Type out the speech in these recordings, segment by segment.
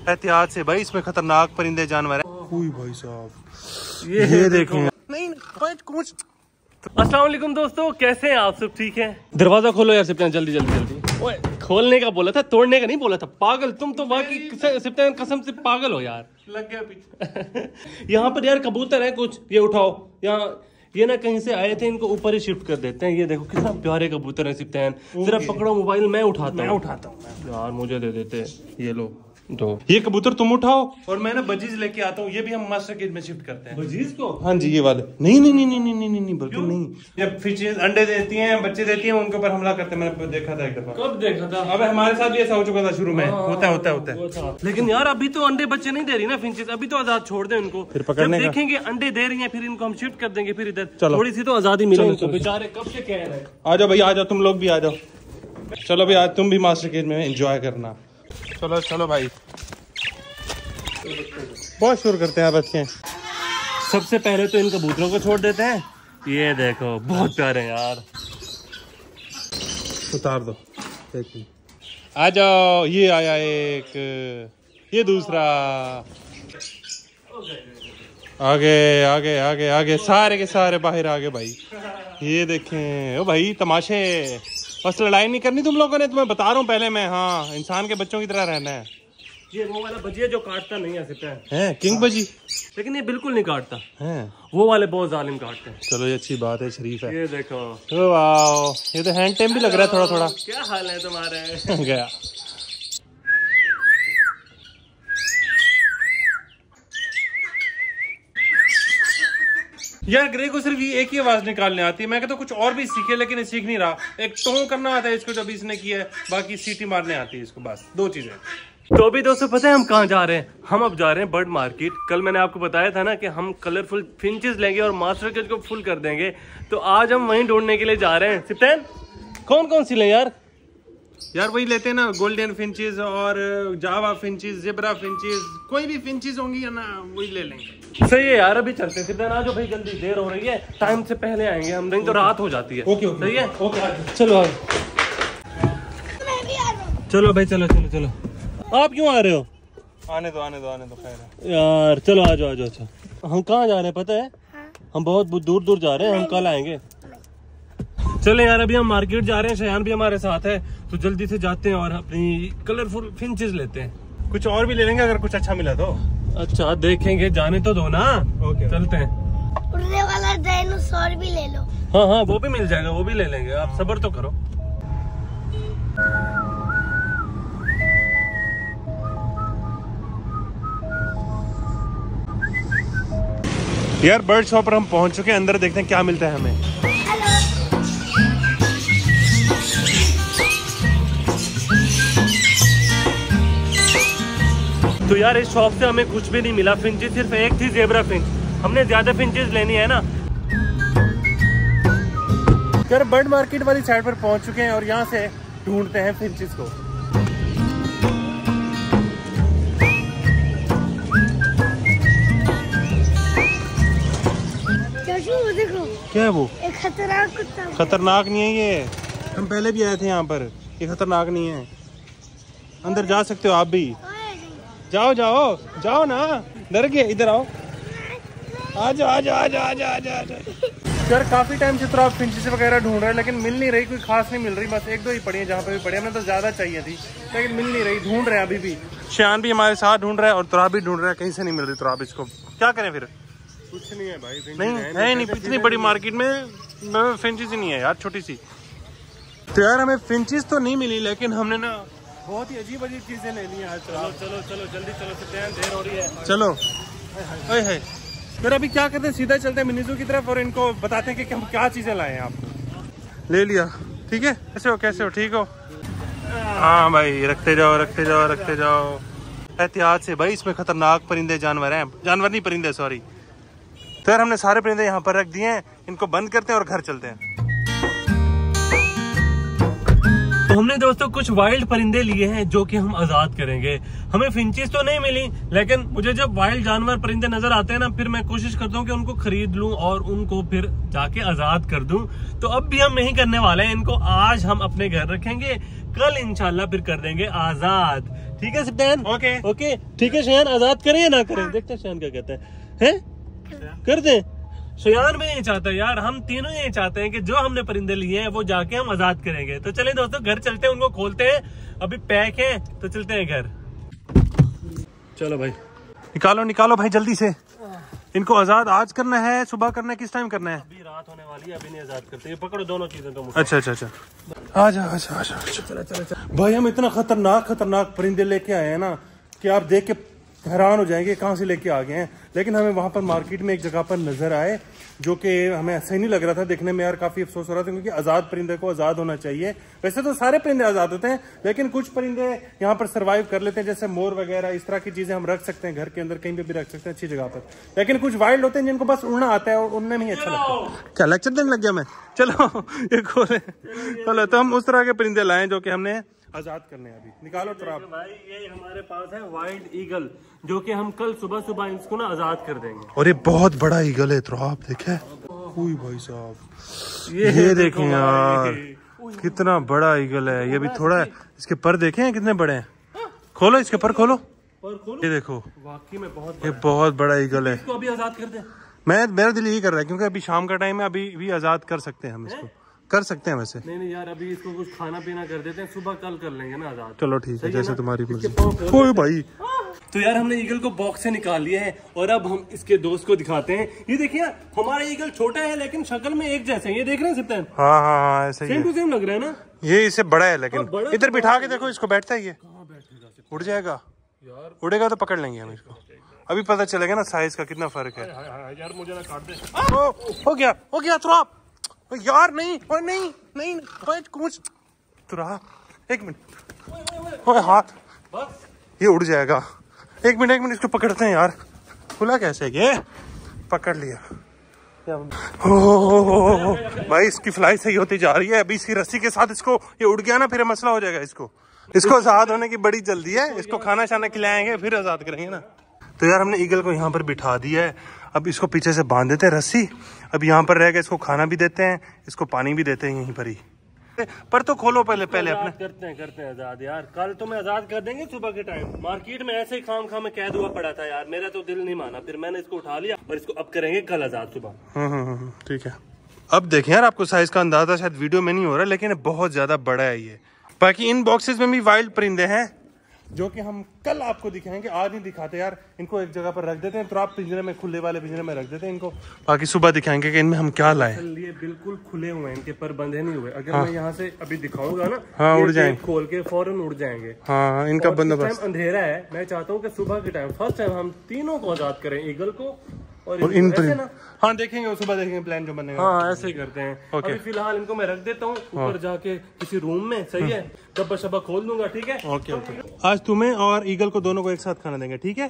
एहतियात से भाई, इसमें खतरनाक परिंदे जानवर है। भाई साहब ये देखें। नहीं कुछ। अस्सलाम वालेकुम दोस्तों, कैसे हैं आप सब? ठीक है, दरवाजा खोलो यार सिप्तान, जल्दी जल्दी जल्दी। ओए खोलने का बोला था, तोड़ने का नहीं बोला था। पागल तुम तो बाकी सिप्तान कसम से पागल हो यार। लग गया पीछे। यहाँ पर यार कबूतर है कुछ, ये उठाओ। यहाँ ये ना कहीं से आए थे, इनको ऊपर ही शिफ्ट कर देते हैं। ये देखो कितना प्यारे कबूतर है सिप्तान। जरा पकड़ो मोबाइल, मैं उठाता हूँ यार, मुझे दे देते। ये लो तो ये कबूतर तुम उठाओ और मैं ना बजीज लेके आता हूँ। ये भी हम मास्टर केज में शिफ्ट करते हैं। बजीज को? हाँ जी, ये वाले। नहीं नहीं नहीं नहीं नहीं नहीं नहीं बिल्कुल नहीं। जब फिशेज अंडे देती हैं, बच्चे देती हैं, उनके ऊपर हमला करते हैं। मैंने देखा था एक दफा। कब देखा था? अब हमारे साथ भी ऐसा हो चुका था शुरू में। होता है। लेकिन यार अभी तो अंडे बच्चे नहीं दे रही ना फिंचेस, अभी तो आजाद छोड़ दे उनको। फिर पकड़ने का देखेंगे अंडे दे रही है, फिर इनको हम शिफ्ट कर देंगे। फिर इधर थोड़ी सी तो आजादी मिले इनको, बेचारे कब से कह रहे हैं। आ जाओ भाई, आ जाओ, तुम लोग भी आ जाओ। चलो भाई, आज तुम भी मास्टर केज में एंजॉय करना। चलो चलो भाई, बहुत शोर करते हैं बच्चे। सबसे पहले तो इन कबूतरों को छोड़ देते हैं। ये देखो बहुत प्यारे हैं यार। उतार दो। आ जाओ, ये आया एक, ये दूसरा। आगे आगे आगे आगे, सारे के सारे बाहर आगे भाई। ये देखें ओ भाई तमाशे। बस लड़ाई नहीं करनी तुम लोगों ने, तुम्हें बता रहा हूँ पहले मैं। हाँ, इंसान के बच्चों की तरह रहना है। ये वो वाला बजी है जो काटता नहीं है, किंग बजी। लेकिन ये बिल्कुल नहीं काटता है। वो वाले बहुत जालिम काटते हैं। चलो ये अच्छी बात है, शरीफ है। ये देखो, वाओ, ये तो हैंड टेम भी लग रहा है थोड़ा थोड़ा। क्या हाल है तुम्हारे? गया। यार ग्रे को सिर्फ ये एक ही आवाज निकालने आती है। मैं कहता कुछ और भी सीखे, लेकिन ये सीख नहीं रहा। एक टों करना आता है इसको जब इसने किया है, बाकी सीटी मारने आती है इसको। बस दो चीजें। तो अभी दोस्तों पता है हम कहाँ जा रहे हैं? हम अब जा रहे हैं बर्ड मार्केट। कल मैंने आपको बताया था ना कि हम कलरफुल फिंचेस लेंगे और मास्टर केज को फुल कर देंगे। तो आज हम वहीं ढूंढने के लिए जा रहे हैं। सिप्तान कौन कौन सी लें यार? यार वही लेते हैं ना, गोल्डन फिंचेस और जावा फिंचेस, ज़ेब्रा फिंचेस, कोई भी फिंचेस होंगी ना वही ले लेंगे। सही है यार, अभी चलते हैं। सिप्तान आ जाओ भाई, जल्दी, देर हो रही है। टाइम से पहले आएंगे हम, नहीं तो रात हो जाती है। ओके सही है, ओके। चलो आओ। चलो भाई, चलो चलो चलो। आप क्यों आ रहे हो? आने दो आने दो आने दो, खैर है यार। चलो आ जाओ आ जाओ। अच्छा हम कहाँ जा रहे हैं पता है? हम बहुत दूर दूर जा रहे हैं। हम कल आएंगे। चले यार, अभी हम मार्केट जा रहे हैं। शयान भी हमारे साथ है, तो जल्दी से जाते हैं और अपनी कलरफुल फिंचेस लेते हैं। कुछ और भी ले लेंगे अगर कुछ अच्छा मिला तो। अच्छा देखेंगे, जाने तो दो ना। ओके चलते हैं। उड़ने वाला डायनासोर भी ले लो। हाँ हाँ, वो भी मिल जाएगा, वो भी ले लेंगे। आप सब्र तो करो। यार बर्ड शॉप पर हम पहुंच चुके हैं। अंदर देखते हैं क्या मिलता है हमें। तो यार इस शॉप से हमें कुछ भी नहीं मिला। फिंचेस सिर्फ एक थी, ज़ेब्रा फिंच। हमने ज्यादा फिंचेस लेनी है ना। यार बर्ड मार्केट वाली साइड पर पहुंच चुके हैं और यहाँ से ढूंढते हैं फिंचेस को। देखो क्या है वो? एक खतरनाक कुत्ता। खतरनाक नहीं है ये, हम पहले भी आए थे यहाँ पर। ये खतरनाक नहीं है। अंदर जा सकते हो आप भी। जाओ जाओ जाओ ना, डर गए। इधर आओ, आ जाओ आ जाओ आ जाओ आ जाओ आ जाओ। यार काफी टाइम से तो आप फिंचेस वगैरह ढूंढ रहे हैं, लेकिन मिल नहीं रही। कोई खास नहीं मिल रही। बस एक दो ही पड़ी है जहाँ पे भी पड़ी। हमें तो ज्यादा चाहिए थी, लेकिन मिल नहीं रही। ढूंढ रहे हैं अभी भी। शयान भी हमारे साथ ढूंढ रहा है और तुराब भी ढूंढ रहा है। कहीं से नहीं मिल रही तुराब। इसको क्या करें फिर? कुछ नहीं है भाई, नहीं है नहीं। इतनी बड़ी मार्केट में फिंचेस ही नहीं है यार, छोटी सी। तो यार हमें फिंचेस तो नहीं मिली, लेकिन हमने ना बहुत ही अजीब अजीब चीजें ले ली हैं आज। चलो चलो चलो जल्दी चलो, सिप्तान देर हो रही है। चलो है फिर अभी क्या करते हैं, सीधा चलते हैं मिनीजू की तरफ और इनको बताते हैं कि हम क्या चीजें लाए हैं। आपको ले लिया, ठीक है? कैसे हो ठीक हो? हाँ भाई, रखते जाओ रखते जाओ रखते जाओ। एहतियात से भाई, इसमें खतरनाक परिंदे जानवर हैं। जानवर नहीं, परिंदे, सॉरी। तो यार हमने सारे परिंदे यहाँ पर रख दिए हैं। इनको बंद करते हैं और घर चलते हैं। तो हमने दोस्तों कुछ वाइल्ड परिंदे लिए हैं जो कि हम आजाद करेंगे। हमें फिंचेस तो नहीं मिली, लेकिन मुझे जब वाइल्ड जानवर परिंदे नजर आते हैं ना, फिर मैं कोशिश करता हूँ कि उनको खरीद लूं और उनको फिर जाके आजाद कर दूं। तो अब भी हम यही करने वाले हैं। इनको आज हम अपने घर रखेंगे, कल इंशाल्लाह फिर कर देंगे आजाद। ठीक है सिप्तान? ओके ओके ठीक है शयान, आजाद करें या ना करें? देखते हैं शयान क्या कहता है? कर दें? शयान में ये चाहता है यार, हम तीनों ये चाहते हैं कि जो हमने परिंदे लिए हैं वो जाके हम आजाद करेंगे। तो चलें दोस्तों घर चलते हैं, उनको खोलते हैं, अभी पैक है तो चलते हैं घर। चलो भाई निकालो निकालो भाई जल्दी से। इनको आजाद आज करना है, सुबह करना है, किस टाइम करना है? अभी रात होने वाली है, अभी नहीं आजाद करते। ये पकड़ो दोनों चीजें तो। अच्छा अच्छा अच्छा आजा आजा आजा। चला चला चला भाई, हम इतना खतरनाक परिंदे लेके आए हैं ना कि आप देख के हैरान हो जाएंगे कहाँ से लेके आ गए हैं। लेकिन हमें वहां पर मार्केट में एक जगह पर नजर आए जो कि हमें सही नहीं लग रहा था देखने में यार, काफी अफसोस हो रहा था क्योंकि आजाद परिंदे को आजाद होना चाहिए। वैसे तो सारे परिंदे आजाद होते हैं लेकिन कुछ परिंदे यहाँ पर सर्वाइव कर लेते हैं, जैसे मोर वगैरह। इस तरह की चीजें हम रख सकते हैं घर के अंदर, कहीं पे भी रख सकते हैं अच्छी जगह पर। लेकिन कुछ वाइल्ड होते हैं जिनको बस उड़ना आता है और उड़ने में ही अच्छा लगता है। क्या लेक्चर देने लग गया मैं? चलो ये खोले। चलो तो हम उस तरह के परिंदे लाए जो कि हमने आजाद करने हैं। अभी निकालो तो आप भाई, ये हमारे पास है वाइल्ड ईगल, जो कि हम कल सुबह सुबह इसको ना आजाद कर देंगे। और ये बहुत बड़ा ईगल है, तो आप देखे भाई साहब, ये देखें यार कितना बड़ा ईगल है। ये भी थोड़ा इसके पर देखें कितने बड़े हैं। खोलो इसके पर, खोलो ये देखो, वाकई में बहुत ये बहुत बड़ा ईगल है। इसको अभी आजाद कर दे। मेरा दिल यही कर रहा है क्योंकि अभी शाम का टाइम है, अभी भी आजाद कर सकते हैं हम इसको, कर सकते हैं वैसे। नहीं यार, अभी इसको कुछ खाना पीना कर देते हैं, सुबह कल कर लेंगे ना आजाद। चलो ठीक है, जैसे तुम्हारी मर्जी। ओए भाई तो यार हमने ईगल को बॉक्स से निकाल लिया है और अब हम इसके दोस्त को दिखाते हैं। ये देखिए हमारा ईगल छोटा है लेकिन शक्ल में एक जैसे है। ये देख रहे हैं सिप्तान? हाँ ऐसे ही सेम टू सेम लग रहा है ना। ये इससे बड़ा है लेकिन बड़ा इधर बिठा के देखो इसको, बैठता है ये, उड़ जाएगा यार। उड़ेगा तो पकड़ लेंगे हम इसको, अभी पता चलेगा ना साइज का कितना फर्क है। यार मुझे ना काट दे। हो गया तो आप यार, नहीं नहीं नहीं कुछ तुरा, एक मिनट हाथ, बस ये उड़ जाएगा। एक मिनट इसको पकड़ते हैं यार, खुला कैसे? ये पकड़ लिया। हो भाई इसकी फ्लाई सही होती जा रही है। अभी इसकी रस्सी के साथ इसको ये उड़ गया ना फिर मसला हो जाएगा। इसको आजाद होने की बड़ी जल्दी है। इसको खाना शाना खिलाएंगे फिर आजाद करेंगे ना। तो यार हमने ईगल को यहाँ पर बिठा दिया है, अब इसको पीछे से बांध देते हैं रस्सी। अब यहाँ पर रह के इसको खाना भी देते हैं, इसको पानी भी देते हैं यहीं पर ही। पर तो खोलो पहले अपने। करते हैं आजाद यार, कल तो मैं आजाद कर देंगे सुबह के टाइम। मार्केट में ऐसे ही खाम में कैद हुआ पड़ा था यार, मेरा तो दिल नहीं माना, फिर मैंने इसको उठा लिया और इसको अब करेंगे कल आजाद सुबह। ठीक है। अब देखें यार, आपको साइज का अंदाजा शायद वीडियो में नहीं हो रहा लेकिन बहुत ज्यादा बड़ा है ये। बाकी इन बॉक्सेस में भी वाइल्ड परिंदे हैं जो कि हम कल आपको दिखाएंगे, आज नहीं दिखाते यार। इनको एक जगह पर रख देते हैं, तो आप पिंजरे में, खुले वाले पिंजरे में रख देते हैं इनको, बाकी सुबह दिखाएंगे कि इनमें हम क्या लाए। ये बिल्कुल खुले हुए हैं, इनके पर बंधे नहीं हुए। अगर मैं यहाँ से अभी दिखाऊंगा ना, हाँ उड़ जाएंगे, खोल के फौरन उड़ जाएंगे। हाँ इनका बंदोबस्त। अंधेरा है, मैं चाहता हूँ कि सुबह के टाइम फर्स्ट टाइम हम तीनों को आजाद करें, ईगल को और इन पर। हाँ देखेंगे सुबह, देखेंगे प्लान जो बनेगा। हाँ ऐसे ही करते हैं। अभी फिलहाल इनको मैं रख देता हूँ ऊपर जाके किसी रूम में, सही है? डब्बा शब्बा खोल दूंगा, ठीक है? Okay okay. आज तुम्हें और ईगल को दोनों को एक साथ खाना देंगे, ठीक है?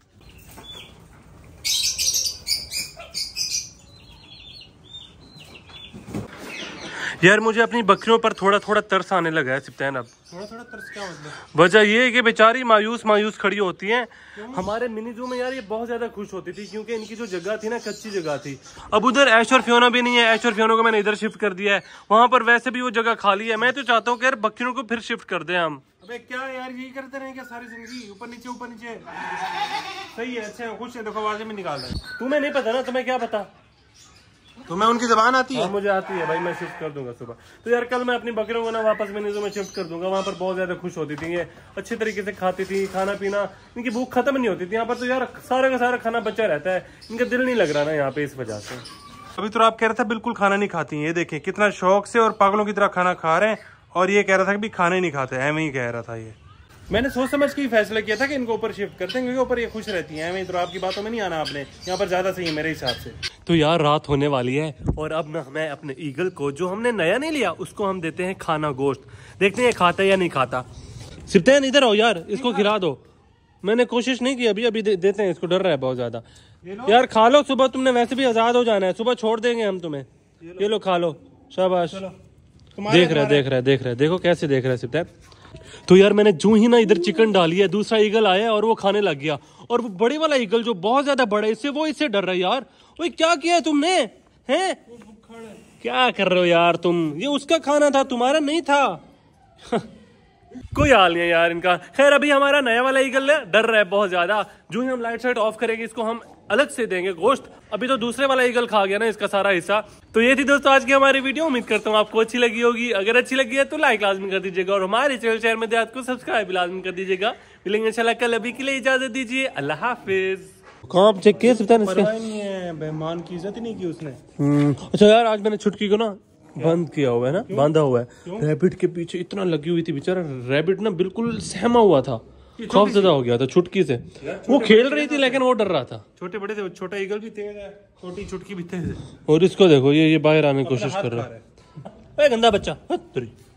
यार मुझे अपनी बकरियों पर थोड़ा थोड़ा तरस आने लगा है सिप्तान। अब थोड़ा तरस क्या मतलब? वजह ये है कि बेचारी मायूस खड़ी होती हैं। हमारे मिनी जू में यार ये बहुत ज्यादा खुश होती थी क्योंकि इनकी जो जगह थी ना, कच्ची जगह थी। अब उधर ऐश और फियोना भी नहीं है, ऐश और फियोना को मैंने इधर शिफ्ट कर दिया है। वहां पर वैसे भी वो जगह खाली है। मैं तो चाहता हूँ कि यार बकरियों को फिर शिफ्ट कर दें हम। अबे क्या यार, यही करते रहे क्या सारी जिंदगी? ऊपर नीचे सही है, अच्छा खुश है। देखो आवाजें में निकाल रहे हैं। तुम्हें नहीं पता ना, तुम्हें क्या पता? तुम्हें उनकी जबान आती है? मुझे आती है भाई, मैं शिफ्ट कर दूंगा सुबह। तो यार कल मैं अपनी बकरियों को ना वापस मिनी जू में शिफ्ट कर दूंगा। वहां पर बहुत ज्यादा खुश होती थी, ये अच्छे तरीके से खाती थी, खाना पीना, इनकी भूख खत्म नहीं होती थी। यहाँ पर तो यार सारा का सारा खाना बचा रहता है, इनका दिल नहीं लग रहा ना यहाँ पे, इस वजह से। अभी तो आप कह रहे थे बिल्कुल खाना नहीं खाती। ये देखें कितना शौक से और पागलों की तरह खाना खा रहे हैं, और ये कह रहा था कि खाना ही नहीं खाते, ऐਵੇਂ ही कह रहा था ये। मैंने सोच समझ के ही फैसला किया था कि इनको ऊपर शिफ्ट करते हैं क्योंकि ऊपर ये खुश रहती हैं। ऐਵੇਂ तो आपकी बातों में नहीं आना आपने, यहाँ पर ज्यादा सही है मेरे हिसाब से। तो यार रात होने वाली है और अब ना मैं अपने ईगल को, जो हमने नया नहीं लिया, उसको हम देते हैं खाना, गोश्त। देखते हैं खाता है या नहीं खाता। सिप्तान इधर आओ यार, इसको खिला दो। मैंने कोशिश नहीं की अभी देते हैं इसको, डर रहा है बहुत ज्यादा। यार खा लो, सुबह तुमने वैसे भी आजाद हो जाना है, सुबह छोड़ देंगे हम तुम्हें। ये लो खा लो, शाबाश। देख रहा है, देखो कैसे देख रहा है सिप्तान। तो यार मैंने जो ही ना इधर चिकन डाली है, दूसरा ईगल आया और वो खाने लग गया। और वो बड़े वाला ईगल जो बहुत ज्यादा बड़ा है, इससे डर रहा है यार। ओए क्या किया है तुमने? हैं क्या कर रहे हो यार तुम? ये उसका खाना था, तुम्हारा नहीं था। कोई हाल नहीं है यार इनका। खैर अभी हमारा नया वाला ईगल डर रहा है बहुत ज्यादा। जो ही हम लाइट साइट ऑफ करेंगे इसको हम अलग से देंगे गोश्त। अभी तो दूसरे वाला ईगल खा गया ना इसका सारा हिस्सा। तो ये थी दोस्तों आज की हमारी वीडियो। उम्मीद करता हूँ आपको अच्छी लगी होगी। अगर अच्छी लगी है तो लाइक लाजमी कर दीजिएगा और हमारे चैनल शहर में देहात को सब्सक्राइब लाजमी कर दीजिएगा। मिलेंगे इंशाल्लाह कल। अभी के लिए इजाजत दीजिए, अल्लाह हाफिज। परवाह नहीं है, मेहमान की इज्जत ही नहीं की उसने। अच्छा यार आज मैंने छुटकी को ना बंद किया हुआ है ना, बांधा हुआ है। रैबिट के पीछे इतना लगी हुई थी बेचारा। रैबिट ना बिल्कुल सहमा हुआ था, खौफजदा हो गया था छुटकी से। वो खेल रही थी लेकिन वो डर रहा था। छोटे बड़े थे, छोटा ईगल भी तेज है, छोटी छुटकी भी तेज है। और इसको देखो ये बाहर आने की कोशिश कर रहा है। गंदा बच्चा।